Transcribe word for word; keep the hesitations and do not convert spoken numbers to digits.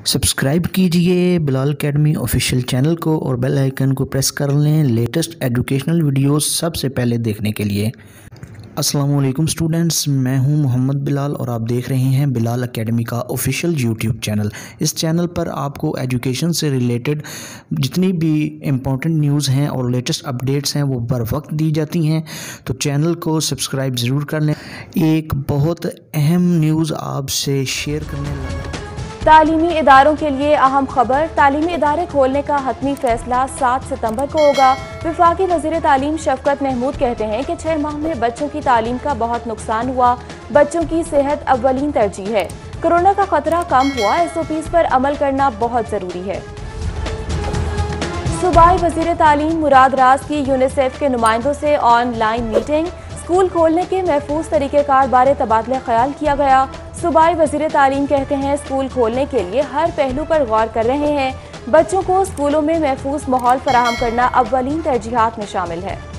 Subscribe कीजिए Bilal academy official channel को और बेल आइकन को प्रेस कर लें लेटेस्ट एजुकेशनल वीडियोस सबसे पहले देखने के लिए। अस्सलाम वालेकुम स्टूडेंट्स, मैं हूं मोहम्मद बिलाल और आप देख रहे हैं बिलाल अकेडमी का ऑफिशियल यूट्यूब चैनल। इस चैनल पर आपको एजुकेशन से रिलेटेड जितनी भी इम्पोर्टेंट न्यूज़ हैं और लेटेस्ट अपडेट्स हैं वो बर वक्त दी जाती हैं, तो चैनल को सब्सक्राइब ज़रूर कर लें। एक बहुत अहम न्यूज़ आपसे शेयर करने लगा। तालीमी इदारों के लिए अहम खबर, तालीमी इदारे खोलने का हतमी फैसला सात सितंबर को होगा। वफाकी वज़ीर तालीम शफकत महमूद कहते हैं कि छह माह में बच्चों की तालीम का बहुत नुकसान हुआ, बच्चों की सेहत अव्वलीन तरजीह है। कोरोना का खतरा कम हुआ, एस ओ पीज़ पर अमल करना बहुत ज़रूरी है। सूबाई वज़ीर तालीम मुराद राज की यूनिसेफ के नुमाइंदों से ऑनलाइन मीटिंग, स्कूल खोलने के महफूज तरीक़ेकार बारे तबादला ख्याल किया गया। सूबाई वज़ीर तालीम कहते हैं स्कूल खोलने के लिए हर पहलू पर गौर कर रहे हैं, बच्चों को स्कूलों में महफूज माहौल फराहम करना अव्वलीन तरजीहात में शामिल है।